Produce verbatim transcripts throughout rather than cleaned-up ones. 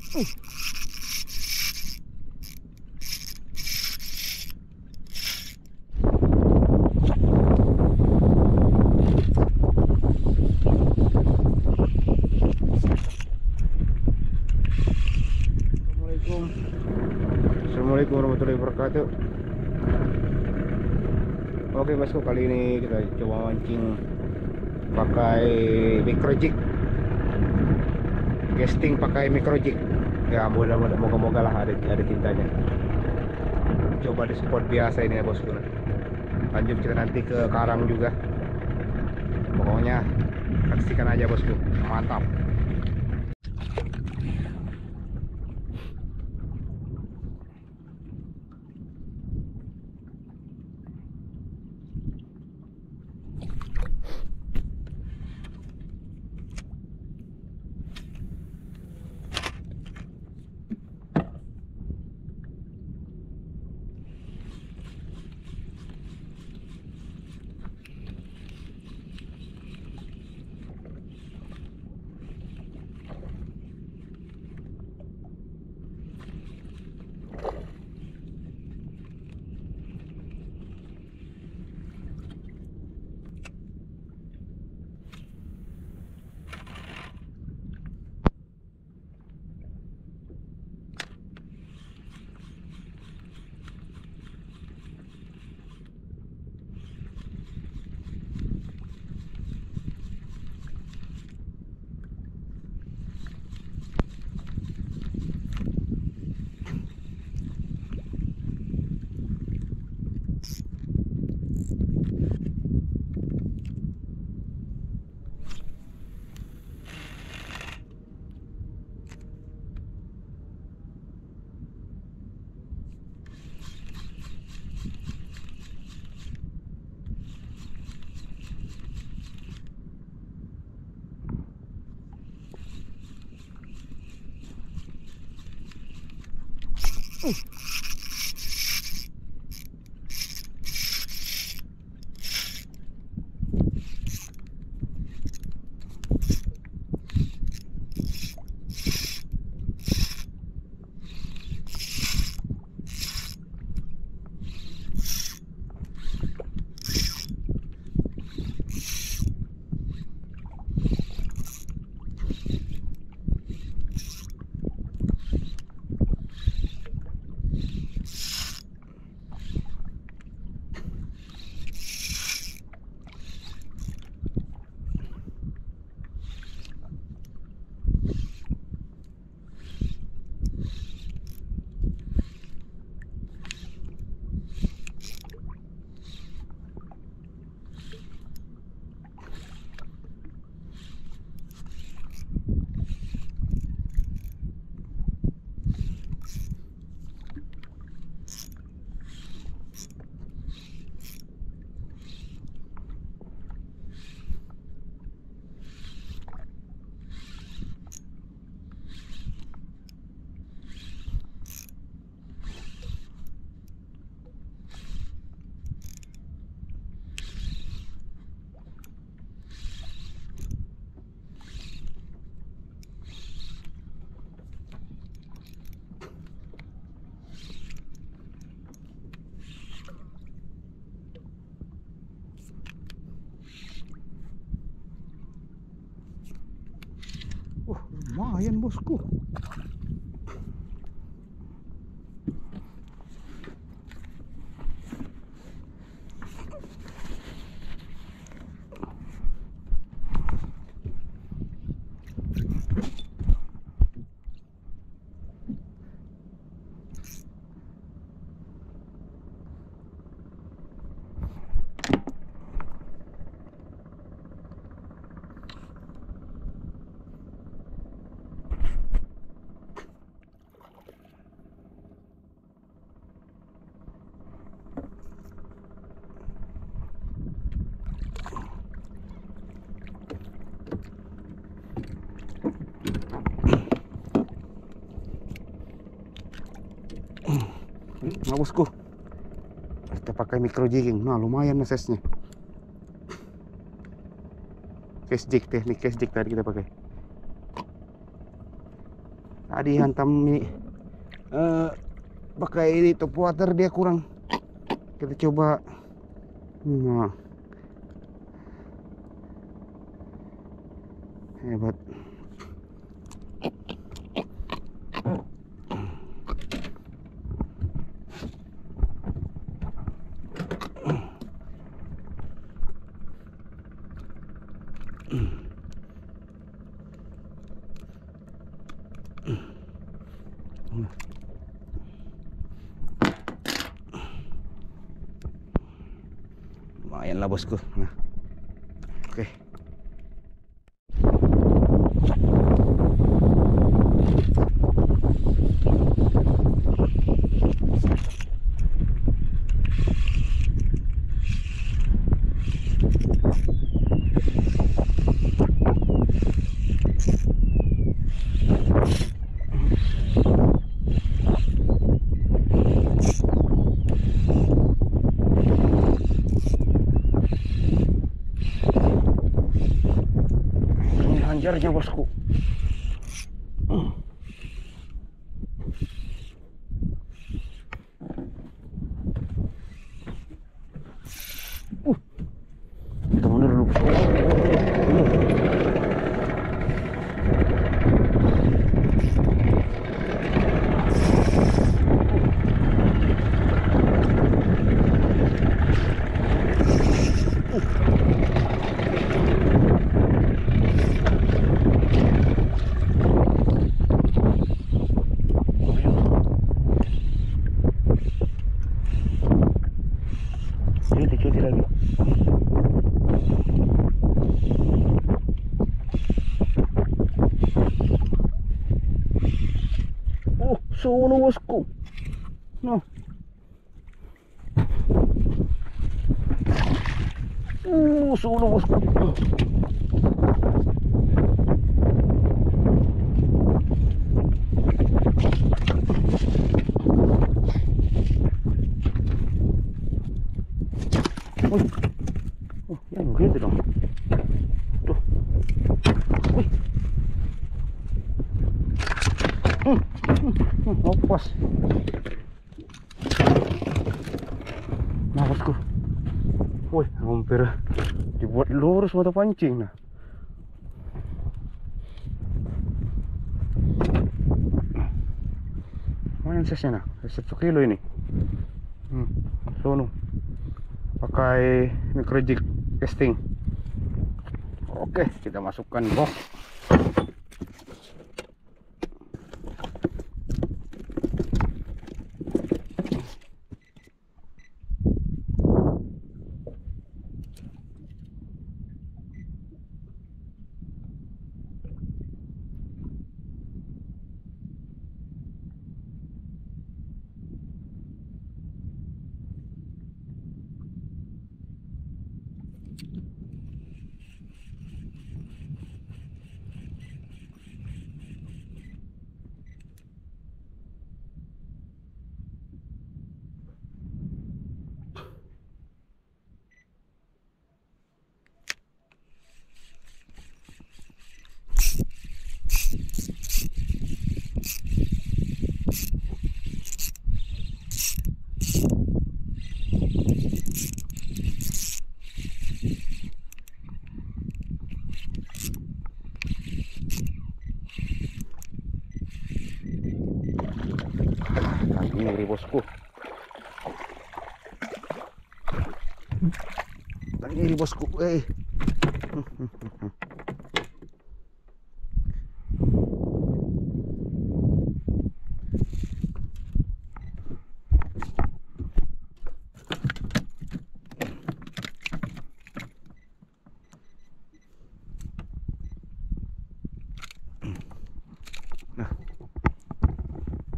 Assalamualaikum warahmatullahi wabarakatuh. Oke bosku, kali ini kita coba mancing pakai micro jig, casting pakai micro jig. Ya mudah-mudahan, moga-moga lah ada ada tintanya. Coba di spot biasa ini ya bosku. Lanjut kita nanti ke karang juga. Pokoknya saksikan aja bosku, mantap. Uh. Wah, lumayan bosku. Nah bosku, kita pakai micro jigging. Nah lumayan size-nya. Cast jig, teknik cast jig tadi kita pakai. Tadi hantam ini uh, pakai ini top water dia kurang. Kita coba. Nah. Hebat. Lumayan lah bosku. Nah. Oke. Anjarnya bosku. Uh. Kita mundur dulu. Cuti lagi. Oh, sono bosku. No. Uh, sono bosku. Wih, oh, yang gitu dong. Tuh, wih, hmm, hmm, hmm, lepas. Nah bosku, wih, hampir dibuat lurus mata pancing. Nah, mana size-nya? Nah, satu kilo ini. Hmm, sono. Pakai micro jig casting. Oke, kita masukkan box. Ini bosku. Ini bosku. Eh.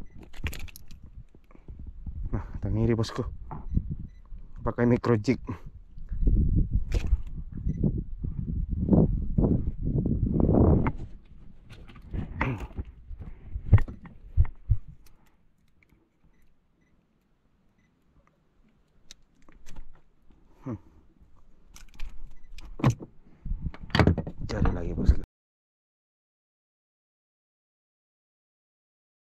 Nah, tangiri bosku. Pakai micro jig.